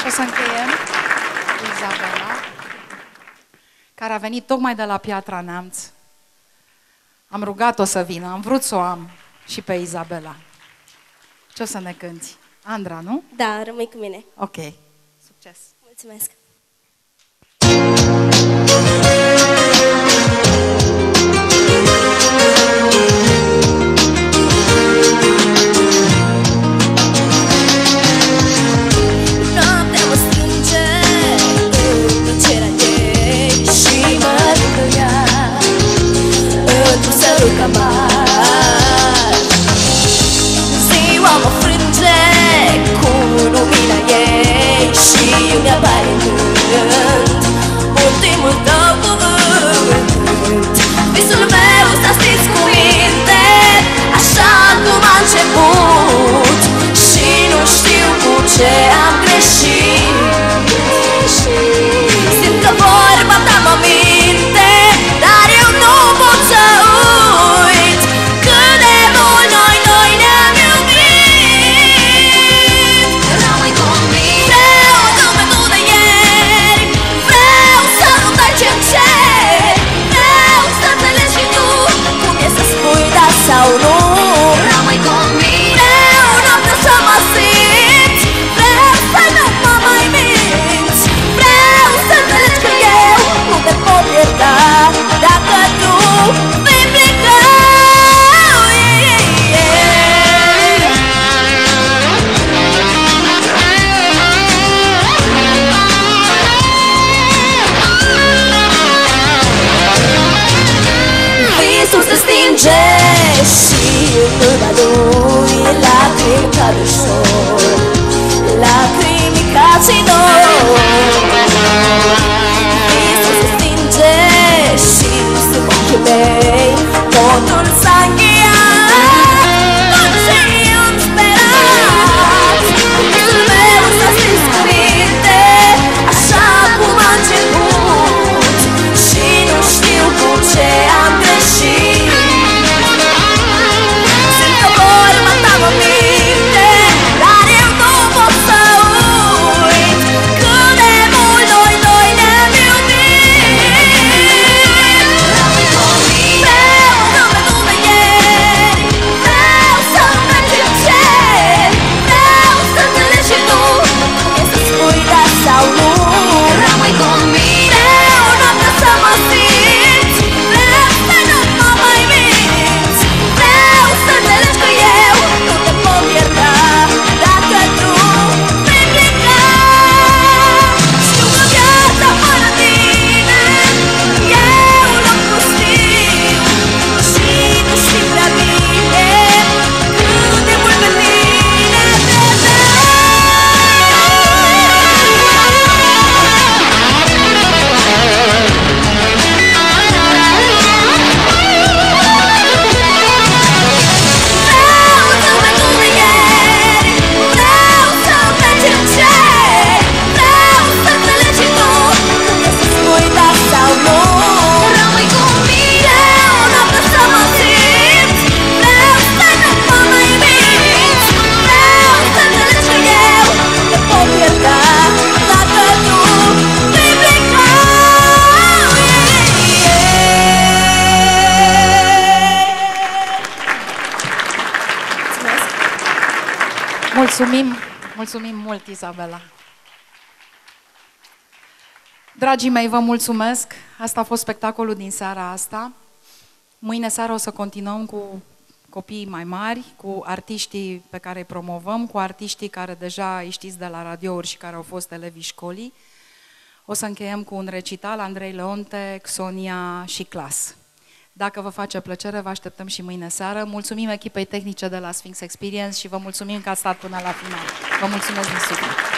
Și o să încheiem cu Izabela, care a venit tocmai de la Piatra Neamț. Am rugat-o să vină, am vrut să o am și pe Izabela. Ce o să ne cânti? Andra, nu? Da, rămâi cu mine. Ok. Succes! Mulțumesc! Noaptea mă strânge în tăcerea ei și mă rândăia într-un sărut amar. Ziua mă frânge cu lumina ei și îmi apare în gând ultimul tău cuvânt. Visul meu s-a stins cu minte, așa cum a început, și nu știu cu ce am greșit. Simt că vorba ta mă minte, dar eu nu pot să uit cât de mult noi ne-am iubit. Rămâi cu mine, vreau zâmbetul de ieri, vreau să nu dai ce-mi ceri, vreau să înțelegi și tu cum e să spui da sau nu. Rămâi cu mine, vreau noaptea să mă simt, vreau să nu mă mai minți, vreau să înțelegi că eu nu te pot ierta dacă tu vei pleca. Visul se stinge și în urma lui lacrimi cad ușor, lacrimi ca și noi. Visul se stinge și sub ochii mei totul s-a încheiat, tot ce eu-mi sperat. Visul meu s-a stins cu minte, așa cum a început, și nu știu cu ce am greșit. Simt că vorba ta mă minte, dar eu nu pot să uit cât de mult noi ne-am iubit. Rămâi cu mine, vreau zâmbetul de ieri, vreau să nu dai ce-mi ceri, vreau să înțelegi și tu cum e să spui da sau nu. Rămâi cu mine, vreau noaptea să mă simt, vreau să nu mă mai minți, vreau să înțelegi că eu nu te pot ierta dacă tu vei pleca. Știu că viața fără tine e un loc pustiu și nu știi prea bine cât de mult pe tine te vreau zâmbetul de ieri, vreau să nu dai ce-mi ceri, vreau să înțelegi și tu cum e să spui da sau nu. Rămâi cu mine, o noapte să mă simt, vreau să nu mă mai minți, vreau să înțelegi că eu nu te pot ierta dacă tu vei pleca. Mulțumim, mulțumim mult, Izabela. Dragii mei, vă mulțumesc. Asta a fost spectacolul din seara asta. Mâine seara o să continuăm cu copiii mai mari, cu artiștii pe care îi promovăm, cu artiștii care deja îi știți de la radiouri și care au fost elevii școlii. O să încheiem cu un recital, Andrei Leonte, Xonia și Clas. Dacă vă face plăcere, vă așteptăm și mâine seară. Mulțumim echipei tehnice de la Sphinx Experience și vă mulțumim că ați stat până la final. Vă mulțumesc din suflet!